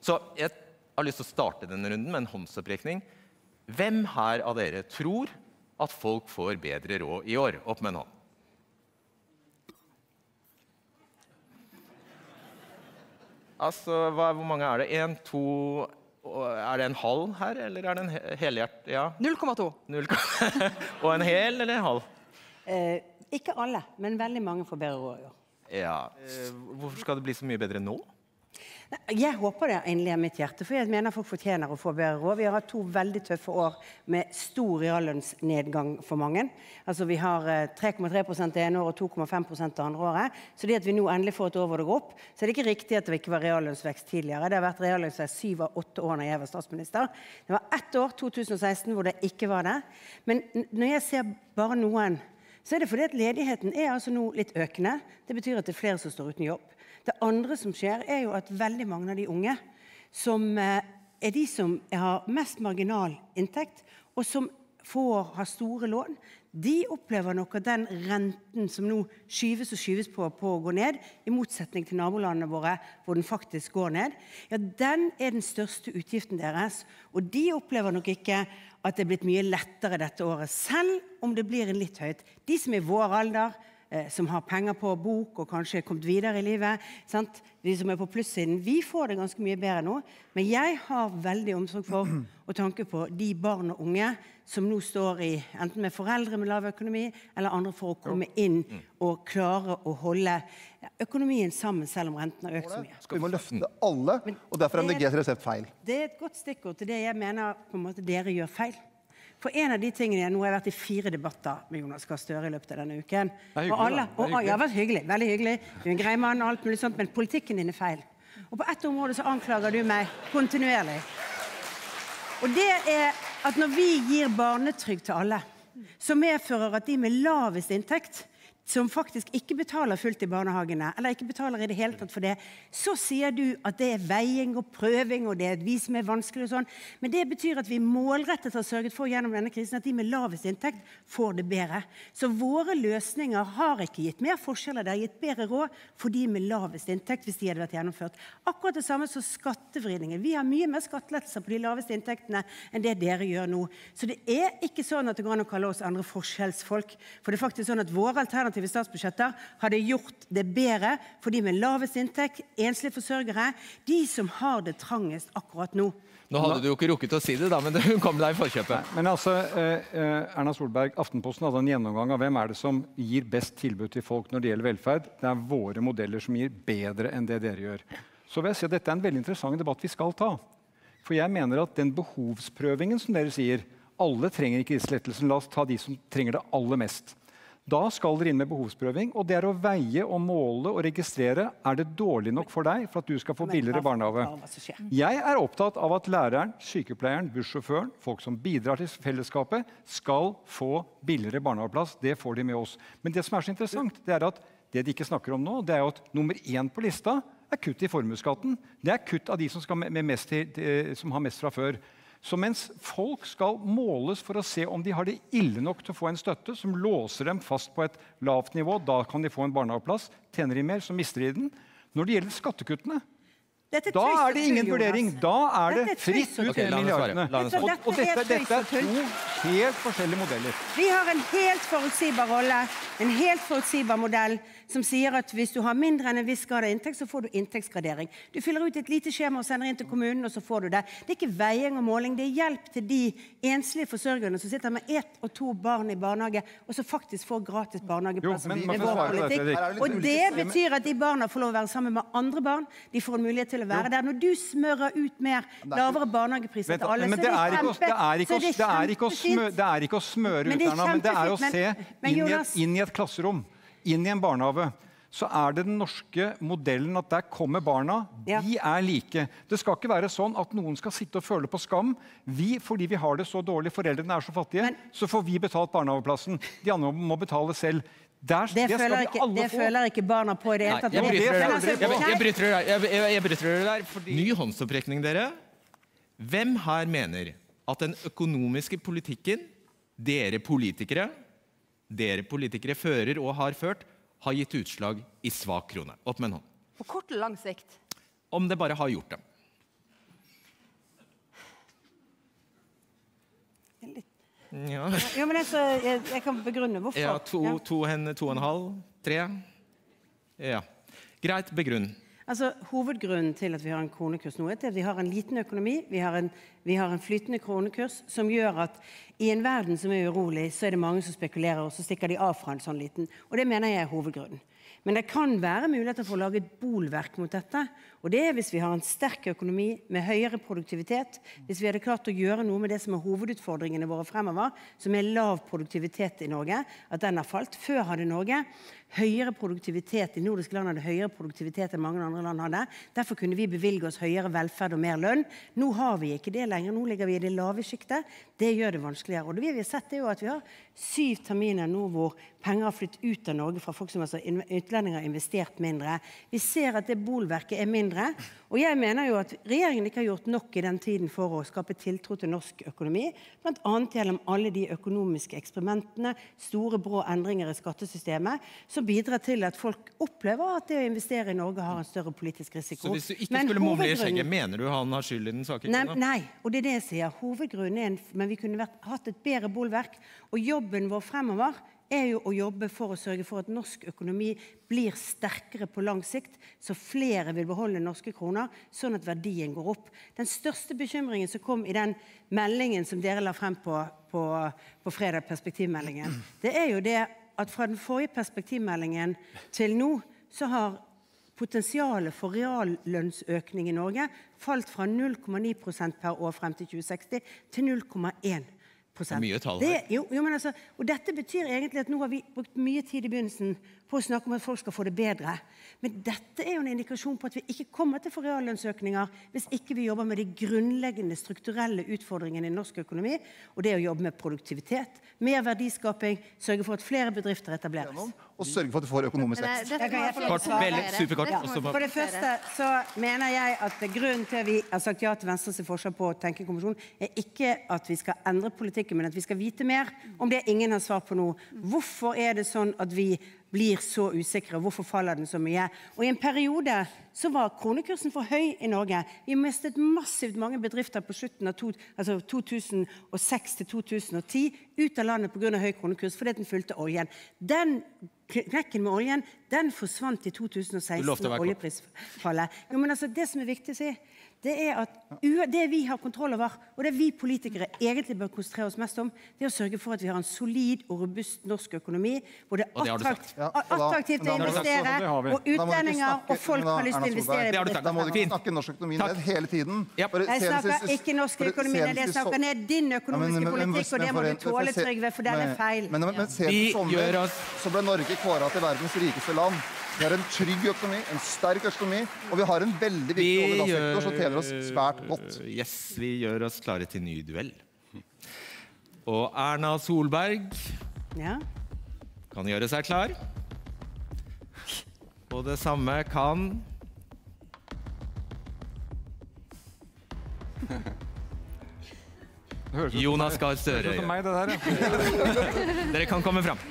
Så jeg har lyst til å starte denne runden med en håndsopprekning. Hvem her av dere tror at folk får bedre råd i år? Opp med en hånd. Altså, hvor mange er det? 1, 2... Er det en halv her, eller er det en helhjert? Ja. 0,2. Og en hel eller en halv? Ikke alle, men veldig mange får bedre råd i år. Ja. Hvorfor skal det bli så mye bedre nå? Jeg håper det endelig av mitt hjerte, for jeg mener folk fortjener å få bedre råd. Vi har hatt 2 veldig tøffe år med stor reallønnsnedgang for mange. Altså vi har 3,3% det ene året og 2,5% det andre året. Så det at vi nå endelig får et år hvor det går opp, så er det ikke riktig at det ikke var reallønnsvekst tidligere. Det har vært reallønnsvekst 7 av 8 år når jeg var statsminister. Det var 1 år, 2016, hvor det ikke var det. Men når jeg ser bare noen, så er det fordi at ledigheten er altså nå litt økende. Det betyr at det er flere som står uten jobb. Det andre som skjer er jo at veldig mange av de unge, som er de som har mest marginal inntekt, og som har store lån, de opplever nok at den renten som nå skyves og skyves på å gå ned, i motsetning til nabolandene våre, hvor den faktisk går ned, ja, den er den største utgiften deres, og de opplever nok ikke at det er blitt mye lettere dette året, selv om det blir en litt høyt. De som er vår alder, som har penger på bok og kanskje er kommet videre i livet, sant? De som er på plussiden, vi får det ganske mye bedre nå, men jeg har veldig omsorg for og tanke på de barn og unge som nå står i, enten med foreldre med lav økonomi, eller andre for å komme inn og klare å holde økonomien sammen, selv om renten har økt så mye. Vi må løfte alle, og derfor er MDGs resept feil. Det er et godt stikkord til det jeg mener på en måte dere gjør feil. For en av de tingene jeg nå har vært i 4 debatter med Jonas Gahr Støre i løpet av denne uken. Det er hyggelig, ja, det har vært hyggelig, veldig hyggelig. Du er en grei mann og alt mulig sånt, men politikken din er feil. Og på ett område så anklager du meg kontinuerlig. Og det er at når vi gir barnetrygd til alle, så medfører at de med lavest inntekt, som faktisk ikke betaler fullt i barnehagene, eller ikke betaler i det hele tatt for det, så sier du at det er veiing og prøving, og det er vi som er vanskelig og sånn. Men det betyr at vi målrettet har sørget for gjennom denne krisen at de med lavest inntekt får det bedre. Så våre løsninger har ikke gitt mer forskjeller, det har gitt bedre råd for de med lavest inntekt hvis de hadde vært gjennomført. Akkurat det samme som skattevridningen. Vi har mye mer skattelettelser på de laveste inntektene enn det dere gjør nå. Så det er ikke sånn at det går an å kalle oss andre forskjellsfolk, for det er faktisk sånn at våre alternative statsbudsjetter hadde gjort det bedre for de med lavest inntekt, enslige forsørgere, de som har det trangest akkurat nå. Nå hadde du jo ikke rukket å si det da, men hun kom deg i forkjøpet. Men altså, Erna Solberg, Aftenposten hadde en gjennomgang av hvem er det som gir best tilbud til folk når det gjelder velferd. Det er våre modeller som gir bedre enn det dere gjør. Så vil jeg si at dette er en veldig interessant debatt vi skal ta. For jeg mener at den behovsprøvingen som dere sier, alle trenger ikke disse lettelsen, la oss ta de som trenger det aller mest. Da skal dere inn med behovsprøving, og det er å veie og måle og registrere. Er det dårlig nok for deg for at du skal få billigere barnehage? Jeg er opptatt av at læreren, sykepleieren, bussjåføren, folk som bidrar til fellesskapet, skal få billigere barnehageplass. Det får de med oss. Men det som er så interessant, det er at det de ikke snakker om nå, det er at nummer 1 på lista er kutt i formuesskatten. Det er kutt av de som, som har mest fra før. Så mens folk skal måles for å se om de har det ille nok til å få en støtte som låser dem fast på et lavt nivå, da kan de få en barnehageplass, tjener de mer, så mister de den. Når det gjelder skattekuttene, da er det ingen vurdering. Da er det fritt ut med milliardene. Og dette er 2 helt forskjellige modeller. Vi har en helt forutsigbar rolle, en helt forutsigbar modell, som sier at hvis du har mindre enn en viss grad av inntekt, så får du inntektsgradering. Du fyller ut et lite skjema og sender inn til kommunen, og så får du det. Det er ikke veiing og måling, det er hjelp til de enslige forsørgerne som sitter med 1 og 2 barn i barnehage, og som faktisk får gratis barnehageplass med vår politikk. Og det betyr at de barna får lov å være sammen med andre barn, de får en mulighet til å være der. Når du smører ut mer lavere barnehagepriser til alle, så er det ikke å smøre ut, men det er å se inn i et klasserom, inn i en barnehage. Så er det den norske modellen at der kommer barna, de er like. Det skal ikke være sånn at noen skal sitte og føle på skam. Fordi vi har det så dårlig, foreldrene er så fattige, så får vi betalt barnehageplassen. De andre må betale selv. Det føler ikke barna på i det hele tatt. Jeg bryter dere der. Ny håndsopprekning, dere. Hvem her mener at den økonomiske politikken dere politikere fører og har ført, har gitt utslag i svak krone? Opp med en hånd. På kort og lang sikt. Om det bare har gjort det. Ja, Ja, men jeg kan begrunne hvorfor. ja 2,5, 3. Ja. Greit, begrunn. Altså, hovedgrunnen til at vi har en kronekurs nå, er at vi har en liten økonomi, vi har en flytende kronekurs, som gjør at i en verden som er urolig, så er det mange som spekulerer, og så stikker de av fra en sånn liten. Og det mener jeg er hovedgrunnen. Men det kan være muligheter for å lage et bolverk mot dette, og det er hvis vi har en sterk økonomi med høyere produktivitet, hvis vi hadde klart å gjøre noe med det som er hovedutfordringene våre fremover, som er lav produktivitet i Norge, at den har falt. Før hadde Norge høyere produktivitet, de nordiske land hadde høyere produktivitet enn mange andre land hadde. Derfor kunne vi bevilge oss høyere velferd og mer lønn. Nå har vi ikke det lenger, nå ligger vi i det lave skiktet. Det gjør det vanskeligere. Og det vi har sett er jo at vi har 7 terminer nå hvor penger har flyttet ut av Norge fra folk som utlendinger har investert mindre. Vi ser at det bolverket er mindre, og jeg mener jo at regjeringen ikke har gjort nok i den tiden for å skape tiltro til norsk økonomi, blant annet gjennom alle de økonomiske eksperimentene, store brå endringer i skattesystemet, som bidrar til at folk opplever at det å investere i Norge har en større politisk risiko. Så hvis du ikke skulle mumle i skjegget, mener du han har skyld i den saken? Nei, og det er det jeg sier. Hovedgrunnen er men vi kunne hatt et bedre bolverk, og jobben vår fremover er jo å jobbe for å sørge for at norsk økonomi blir sterkere på lang sikt, så flere vil beholde norske kroner, sånn at verdien går opp. Den største bekymringen som kom i den meldingen som dere la frem på fredag, perspektivmeldingen, det er jo det at fra den forrige perspektivmeldingen til nå, så har potensialet for reallønnsøkning i Norge falt fra 0,9% per år frem til 2060 til 0,1%. Det er mye tall her. Men altså, og dette betyr egentlig at nå har vi brukt mye tid i begynnelsen på å snakke om at folk skal få det bedre. Men dette er jo en indikasjon på at vi ikke kommer til å få reallønnsøkninger hvis ikke vi jobber med de grunnleggende strukturelle utfordringene i norsk økonomi, og det å jobbe med produktivitet, mer verdiskaping, sørge for at flere bedrifter etableres. Og sørge for at vi får økonomisk vekst. Kort, veldig superkort. For det første så mener jeg at grunnen til at vi har sagt ja til Venstres forslag på å tenke kommisjon, er ikke at vi skal endre politikken, men at vi skal vite mer om det ingen har svar på nå. Hvorfor er det sånn at vi blir så usikre, og hvorfor faller den så mye? Og i en periode så var kronekursen for høy i Norge. Vi mistet massivt mange bedrifter på slutten av 2006 til 2010 ut av landet på grunn av høy kronekurs, fordi den fulgte oljen. Den knekken med oljen, den forsvant i 2016 med oljeprisfallet. Jo, men altså, det som er viktig å si, det er at det vi har kontroll over, og det vi politikere egentlig bør konsentrere oss mest om, det er å sørge for at vi har en solid og robust norsk økonomi, hvor det er attraktivt å investere, og utlendinger og folk har lyst til å investere i bedrifter. Da må du ikke snakke norsk økonomi ned hele tiden. Jeg snakker ikke norsk økonomi ned, jeg snakker ned din økonomiske politikk, og det må du tåle, Trygve, for den er feil. Men sent sommer så ble Norge kåret til verdens rikeste land. Vi har en trygg økonomi, en sterk økonomi, og vi har en veldig viktig olje- og gassektor som tjener oss svært godt. Yes, vi gjør oss klare til ny duell. Og Erna Solberg kan gjøre seg klar. Og det samme kan Jonas Gahr Støre. Dere kan komme fram.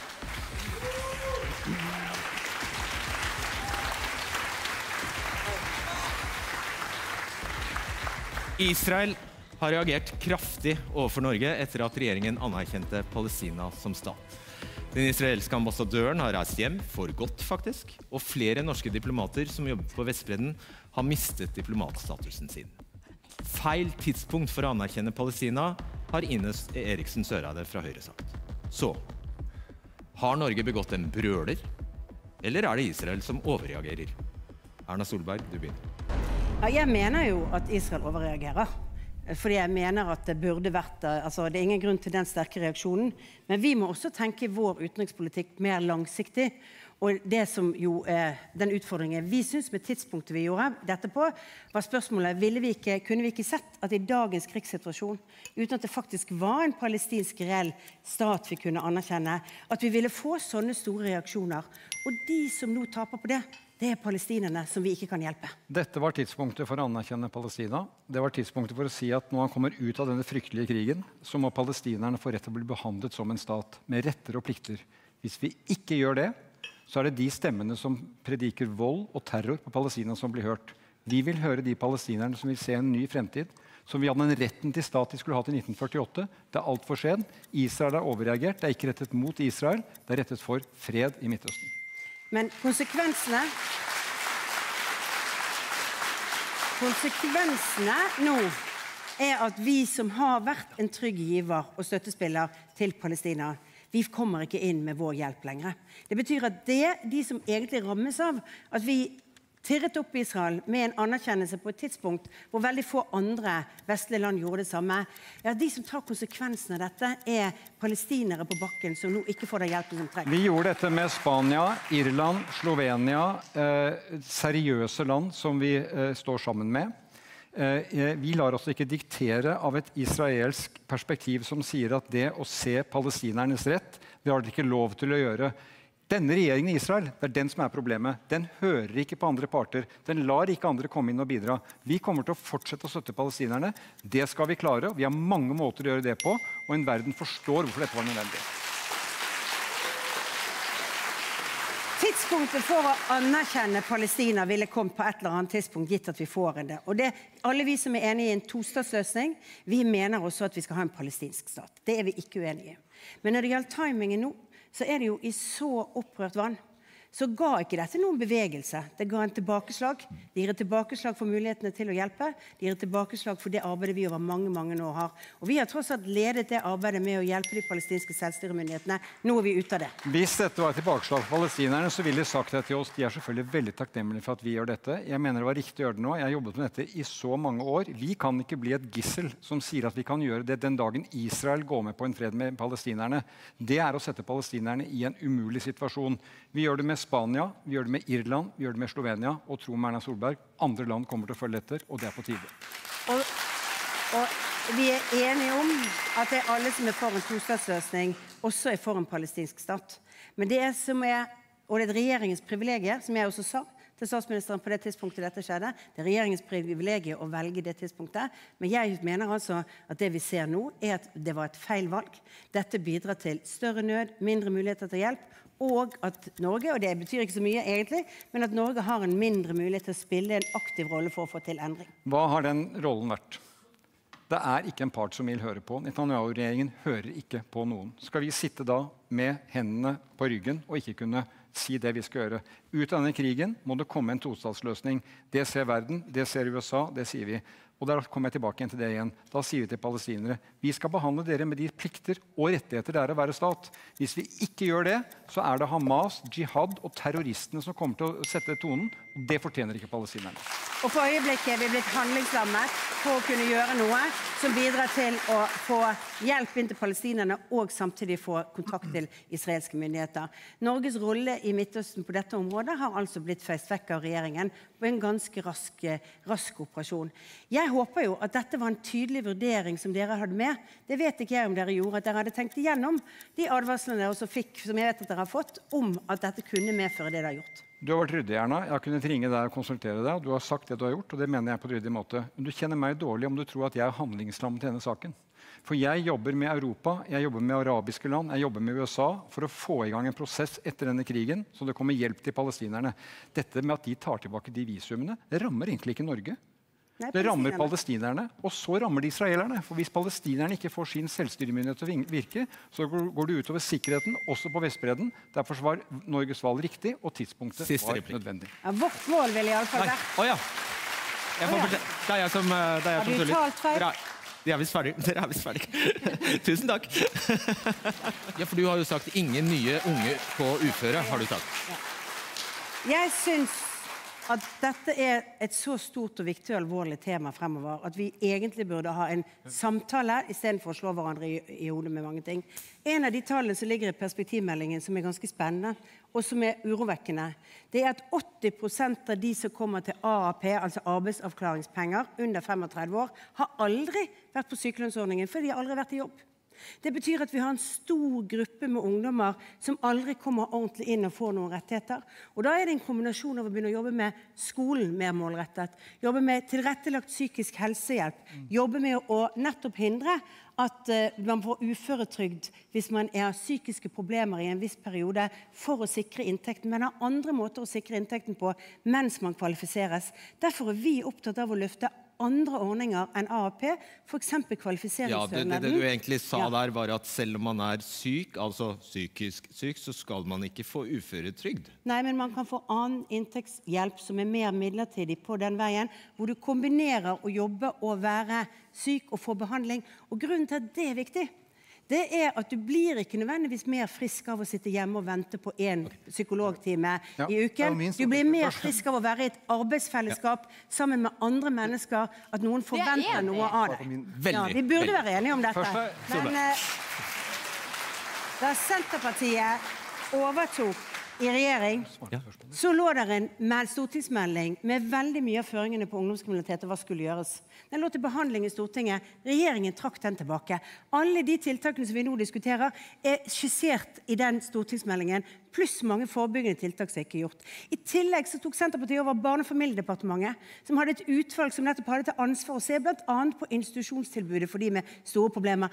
Israel har reagert kraftig overfor Norge etter at regjeringen anerkjente Palestina som stat. Den israelske ambassadøren har reist hjem, for godt faktisk, og flere norske diplomater som jobber på Vestbredden har mistet diplomatstatusen sin. Feil tidspunkt for å anerkjenne Palestina har Ines Eriksen Søreide fra Høyre sagt. Så, har Norge begått en brøler, eller er det Israel som overreagerer? Erna Solberg, du begynner. Jeg mener jo at Israel overreagerer, fordi jeg mener at det burde vært, altså det er ingen grunn til den sterke reaksjonen, men vi må også tenke vår utenrikspolitikk mer langsiktig, og det som jo er den utfordringen vi synes med tidspunktet vi gjorde dette på, var spørsmålet, kunne vi ikke sett at i dagens krigssituasjon, uten at det faktisk var en palestinsk reell stat vi kunne anerkjenne, at vi ville få sånne store reaksjoner, og de som nå taper på det er palestinerne som vi ikke kan hjelpe. Dette var tidspunktet for å anerkjenne Palestina. Det var tidspunktet for å si at når han kommer ut av denne fryktelige krigen, så må palestinerne få rett til å bli behandlet som en stat, med retter og plikter. Hvis vi ikke gjør det, så er det de stemmene som prediker vold og terror på Palestina som blir hørt. Vi vil høre de palestinerne som vil se en ny fremtid, som vi hadde en retten til stat de skulle hatt i 1948. Det er alt for sent. Israel har overreagert. Det er ikke rettet mot Israel, det er rettet for fred i Midtøsten. Men konsekvensene nå er at vi som har vært en trygg giver og støttespiller til Palestina, vi kommer ikke inn med vår hjelp lenger. Det betyr at de som egentlig rammes av at vi tirret opp Israel med en anerkjennelse på et tidspunkt hvor veldig få andre vestlige land gjorde det samme. Ja, de som tar konsekvensen av dette er palestinere på bakken som nå ikke får den hjelpen som trenger. Vi gjorde dette med Spania, Irland, Slovenia, seriøse land som vi står sammen med. Vi lar oss ikke diktere av et israelsk perspektiv som sier at det å se palestinernes rett, det har de ikke lov til å gjøre. Denne regjeringen i Israel, det er den som er problemet. Den hører ikke på andre parter. Den lar ikke andre komme inn og bidra. Vi kommer til å fortsette å støtte palestinerne. Det skal vi klare. Vi har mange måter å gjøre det på, og en verden forstår hvorfor dette var nødvendig. Tidspunktet for å anerkjenne Palestina ville kommet på et eller annet tidspunkt, gitt at vi får det. Og alle vi som er enige i en tostatsløsning, vi mener også at vi skal ha en palestinsk stat. Det er vi ikke uenige i. Men når det gjelder timingen nå, så er det jo i så opprørt vann. Så ga ikke dette noen bevegelse. Det ga en tilbakeslag. Det gir et tilbakeslag for mulighetene til å hjelpe. Det gir et tilbakeslag for det arbeidet vi over mange, mange år har. Og vi har tross alt ledet det arbeidet med å hjelpe de palestinske selvstyremyndighetene. Nå er vi ute av det. Hvis dette var et tilbakeslag for palestinerne, så ville de sagt det til oss. De er selvfølgelig veldig takknemlige for at vi gjør dette. Jeg mener det var riktig å gjøre det nå. Jeg har jobbet med dette i så mange år. Vi kan ikke bli et gissel som sier at vi kan gjøre det den dagen Israel går med på en fred med palestinerne. Det er å sette palestinerne i en umulig situasjon. Vi gjør det med Spania, vi gjør det med Irland, vi gjør det med Slovenia, og tro med Erna Solberg, andre land kommer til å følge etter, og det er på tide. Og vi er enige om at det er alle som er for en tostatsløsning, også er for en palestinsk stat. Men det er et regjeringens privilegie, som jeg også sa til statsministeren på det tidspunktet dette skjedde, det er regjeringens privilegie å velge det tidspunktet, men jeg mener altså at det vi ser nå er at det var et feil valg. Dette bidrar til større nød, mindre muligheter til hjelp, og at Norge, og det betyr ikke så mye egentlig, men at Norge har en mindre mulighet til å spille en aktiv rolle for å få til endring. Hva har den rollen vært? Det er ikke en part som vil høre på. Netanyahu-regjeringen hører ikke på noen. Skal vi sitte da med hendene på ryggen og ikke kunne si det vi skal gjøre? Ut av denne krigen må det komme en tostatsløsning. Det ser verden, det ser USA, det sier vi. Og der kommer jeg tilbake igjen til det igjen. Da sier vi til palestinere, vi skal behandle dere med de plikter og rettigheter det er å være stat. Hvis vi ikke gjør det, så er det Hamas, jihad og terroristene som kommer til å sette tonen. Og det fortjener ikke palestinerne. Og for øyeblikket er vi blitt handlingslammet for å kunne gjøre noe som bidrar til å få hjelp inn til palestinerne og samtidig få kontakt til israelske myndigheter. Norges rolle i Midtøsten på dette området har altså blitt feist vekk av regjeringen på en ganske rask operasjon. Jeg håper jo at dette var en tydelig vurdering som dere hadde med. Det vet ikke jeg om dere gjorde, at dere hadde tenkt igjennom de advarslene dere også fikk, som jeg vet at dere har fått, om at dette kunne medføre det dere har gjort. Du har vært ryddig, Erna. Jeg har kunnet ringe deg og konsultere deg. Du har sagt det du har gjort, og det mener jeg på en ryddig måte. Men du kjenner meg dårlig om du tror at jeg er handlingslammet til denne saken. For jeg jobber med Europa, jeg jobber med arabiske land, jeg jobber med USA for å få i gang en prosess etter denne krigen, så det kommer hjelp til palestinerne. Dette med at de tar tilbake de visumene, det rammer egentlig ikke Norge. Det rammer palestinerne, og så rammer de israelerne. For hvis palestinerne ikke får sin selvstyremyndighet til å virke, så går det utover sikkerheten, også på Vestbredden. Derfor var Norges valg riktig, og tidspunktet var nødvendig. Ja, vårt mål vil i alle fall være. Det er jeg som Har du talt feil? Dere er visst ferdig. Tusen takk. Ja, for du har jo sagt ingen nye unge på uføre, har du sagt. Ja. Jeg synes at dette er et så stort og viktig og alvorlig tema fremover, at vi egentlig burde ha en samtale i stedet for å slå hverandre i hodet med mange ting. En av de tallene som ligger i perspektivmeldingen som er ganske spennende, og som er urovekkende, det er at 80% av de som kommer til AAP, altså arbeidsavklaringspenger, under 35 år, har aldri vært på sykelønnsordningen, fordi de har aldri vært i jobb. Det betyr at vi har en stor gruppe med ungdommer som aldri kommer ordentlig inn og får noen rettigheter. Og da er det en kombinasjon av å begynne å jobbe med skolen mer målrettet, jobbe med tilrettelagt psykisk helsehjelp, jobbe med å nettopp hindre at man får uføretrygd hvis man har psykiske problemer i en viss periode for å sikre inntekten, men har andre måter å sikre inntekten på mens man kvalifiseres. Derfor er vi opptatt av å løfte andre ordninger enn AAP, for eksempel kvalifiseringsstønaden. Ja, det du egentlig sa der var at selv om man er syk, altså psykisk syk, så skal man ikke få uføretrygd. Nei, men man kan få annen inntektshjelp som er mer midlertidig på den veien, hvor du kombinerer å jobbe og være syk og få behandling. Og grunnen til at det er viktig, det er at du blir ikke nødvendigvis mer frisk av å sitte hjemme og vente på en psykologtime i uken. Du blir mer frisk av å være i et arbeidsfellesskap sammen med andre mennesker, at noen forventer noe av deg. Ja, vi burde være enige om dette. Men da Senterpartiet overtok i regjering, så lå der en stortingsmelding med veldig mye av føringene på ungdomskriminalitet og hva skulle gjøres. Den lå til behandling i Stortinget. Regjeringen trakk den tilbake. Alle de tiltakene som vi nå diskuterer er skissert i den stortingsmeldingen, pluss mange forebyggende tiltak som ikke er gjort. I tillegg så tok Senterpartiet over Barne- og familiedepartementet, som hadde et utvalg som nettopp hadde til ansvar å se blant annet på institusjonstilbudet for de med store problemer.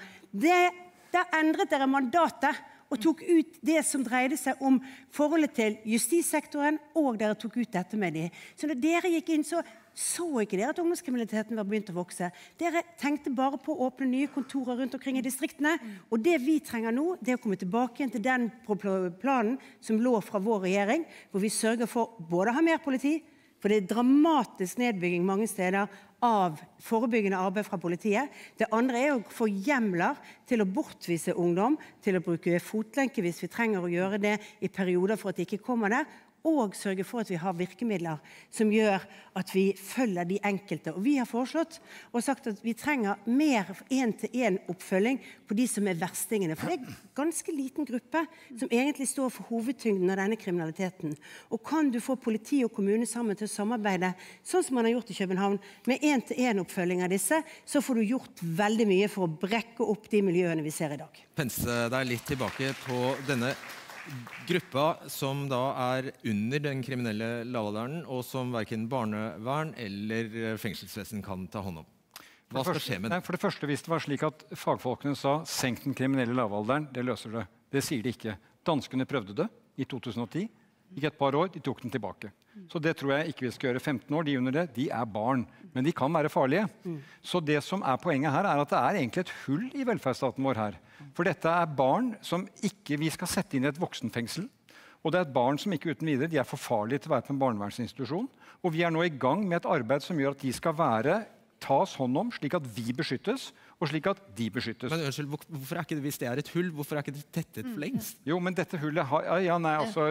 Da endret dere mandatet og tok ut det som dreide seg om forholdet til justissektoren, og dere tok ut dette med de. Så når dere gikk inn, så ikke dere at ungdomskriminaliteten var begynt å vokse. Dere tenkte bare på å åpne nye kontorer rundt omkring i distriktene, og det vi trenger nå, det er å komme tilbake igjen til den planen som lå fra vår regjering, hvor vi sørger for både å ha mer politi, for det er dramatisk nedbygging mange steder av forebyggende arbeid fra politiet. Det andre er å få hjemler til å bortvise ungdom, til å bruke fotlenke hvis vi trenger å gjøre det i perioder for at de ikke kommer der, og sørge for at vi har virkemidler som gjør at vi følger de enkelte. Og vi har foreslått og sagt at vi trenger mer en-til-en oppfølging på de som er verstingene. For det er en ganske liten gruppe som egentlig står for hovedtyngden av denne kriminaliteten. Og kan du få politi og kommune sammen til å samarbeide, sånn som man har gjort i København, med en-til-en oppfølging av disse, så får du gjort veldig mye for å brekke opp de miljøene vi ser i dag. Pense deg litt tilbake på denne gruppa som da er under den kriminelle lavalderen, og som hverken barnevern eller fengselsvesen kan ta hånd om. Hva skal skje med det? For det første, hvis det var slik at fagfolkene sa senk den kriminelle lavalderen, det løser det. Det sier de ikke. Danskene prøvde det i 2010. Gikk et par år, de tok den tilbake. Så det tror jeg ikke vi skal gjøre. 15 år, de under det, de er barn. Men de kan være farlige. Så det som er poenget her, er at det er egentlig et hull i velferdsstaten vår her. For dette er barn som ikke vi skal sette inn i et voksenfengsel. Og det er et barn som ikke uten videre, de er for farlige til å være på en barnevernsinstitusjon. Og vi er nå i gang med et arbeid som gjør at de skal tas hånd om, slik at vi beskyttes, og slik at de beskyttes. Men unnskyld, hvorfor er ikke det, hvis det er et hull, hvorfor er ikke det tettet for lengst? Jo, men dette hullet har... Ja, nei, altså...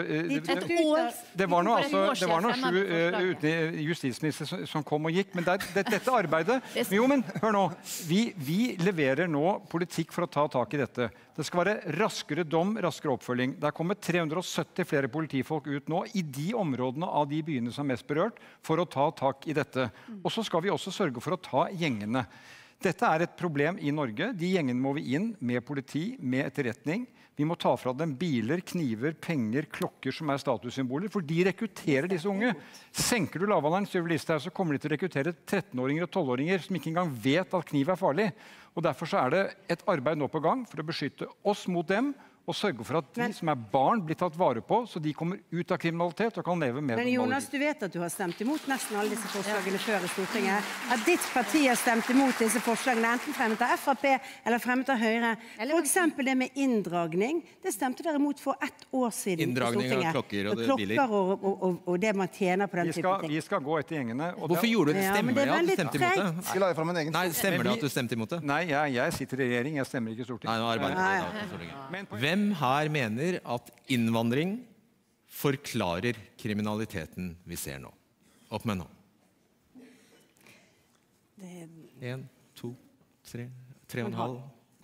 Det var noe justisminister som kom og gikk, men dette arbeidet... Jo, men hør nå. Vi leverer nå politikk for å ta tak i dette. Det skal være raskere dom, raskere oppfølging. Det er kommet 370 flere politifolk ut nå i de områdene av de byene som er mest berørt, for å ta tak i dette. Og så skal vi også sørge for å ta gjengene. Dette er et problem i Norge. De gjengene må vi inn med politi, med etterretning. Vi må ta fra dem biler, kniver, penger, klokker som er statussymboler, for de rekrutterer disse unge. Senker du lavalderen, så kommer de til å rekruttere 13-åringer og 12-åringer som ikke engang vet at kniv er farlig. Og derfor så er det et arbeid nå på gang for å beskytte oss mot dem, og sørge for at de som er barn blir tatt vare på, så de kommer ut av kriminalitet og kan leve mer. Men Jonas, du vet at du har stemt imot nesten alle disse forslagene før i Stortinget. At ditt parti har stemt imot disse forslagene, enten fremmet av FrP eller fremmet av Høyre. For eksempel det med inndragning, det stemte dere imot for 1 år siden. Inndragning av klokker og biler. Og det man tjener på den typen ting. Vi skal gå etter gjengene. Hvorfor gjorde du det? Stemmer det at du stemte imot det? Skal jeg frem en egen? Nei, stemmer det at du stemte imot det? Nei, jeg sitter i regjering, jeg stemmer ikke i Stortinget. Hvem her mener at innvandring forklarer kriminaliteten vi ser nå? Opp med nå. 1, 2, 3, 3,5.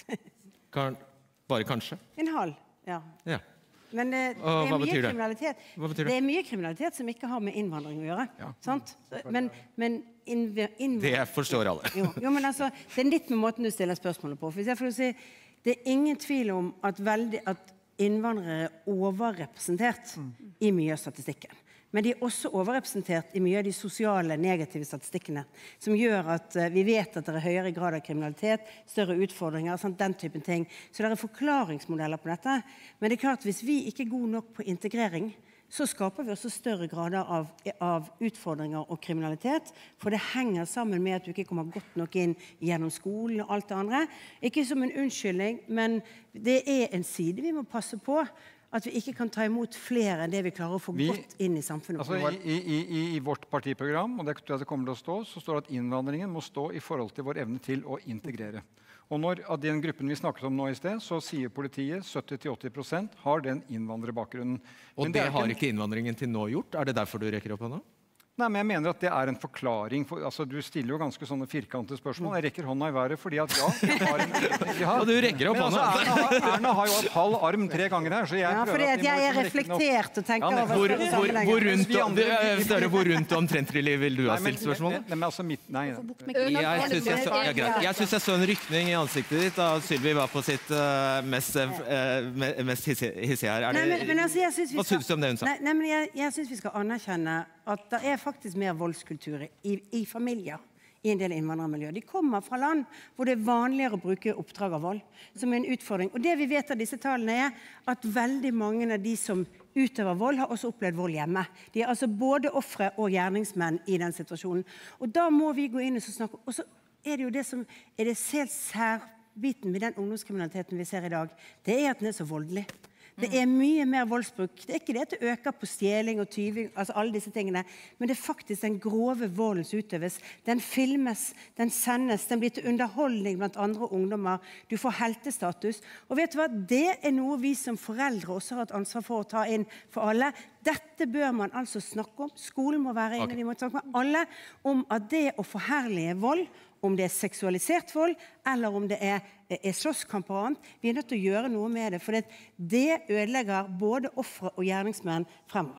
Bare kanskje? En halv, ja. Men det er mye kriminalitet. Det er mye kriminalitet som ikke har med innvandring å gjøre. Sant? Men det forstår alle. Jo, men altså, det er litt med måten du stiller spørsmålet på. For hvis jeg får si, Det ingen tvil om at innvandrere er overrepresentert i mye av statistikken. Men de er også overrepresentert i mye av de sosiale negative statistikkene, som gjør at vi vet at det er høyere grad av kriminalitet, større utfordringer, den typen ting. Så det er forklaringsmodeller på dette. Men det er klart, hvis vi ikke er gode nok på integrering, så skaper vi også større grader av utfordringer og kriminalitet, for det henger sammen med at du ikke kommer godt nok inn gjennom skolen og alt det andre. Ikke som en unnskyldning, men det er en side vi må passe på, at vi ikke kan ta imot flere enn det vi klarer å få godt inn i samfunnet. Altså, i vårt partiprogram, og det tror jeg det kommer til å stå, så står det at innvandringen må stå i forhold til vår evne til å integrere. Og når av den gruppen vi snakket om nå i sted, så sier politiet 70-80% har den innvandrerbakgrunnen. Og det har ikke innvandringen til nå gjort? Er det derfor du rekker opp hånda? Nei, men jeg mener at det er en forklaring. Altså, du stiller jo ganske sånne firkantede spørsmål. Jeg rekker hånda i været fordi at Og du rekker opp hånda. Erna har jo hatt halv arm 3 ganger her, så jeg fordi at jeg er reflektert og tenker over hvor rundt omtrentlig vil du ha stilt spørsmålet? Jeg synes jeg så en rykning i ansiktet ditt da Sylvi var på sitt mest hissige her. Hva synes du om det hun sa? Jeg synes vi skal anerkjenne at det er faktisk mer voldskultur i familier i en del innvandrermiljøer. De kommer fra land hvor det er vanligere å bruke oppdrag av vold, som er en utfordring. Og det vi vet av disse tallene er at veldig mange av de som utøver vold, har også opplevd vold hjemme. De er altså både ofre og gjerningsmenn i den situasjonen. Og da må vi gå inn og snakke. Og så er det jo det som er det helt særbiten med den ungdomskriminaliteten vi ser i dag. Det er at den er så voldelig. Det er mye mer voldsbruk. Det er ikke det at det øker på stjeling og tyving, altså alle disse tingene, men det er faktisk den grove volden som utøves. Den filmes, den sendes, den blir til underholdning blant andre ungdommer. Du får heltestatus. Og vet du hva? Det er noe vi som foreldre også har et ansvar for å ta inn for alle. Dette bør man altså snakke om. Skolen må være inne. Vi må snakke med alle om at det å forherlige vold, om det er seksualisert vold, eller om det er slåsskamp og annet, vi er nødt til å gjøre noe med det, for det ødelegger både ofre og gjerningsmenn fremover.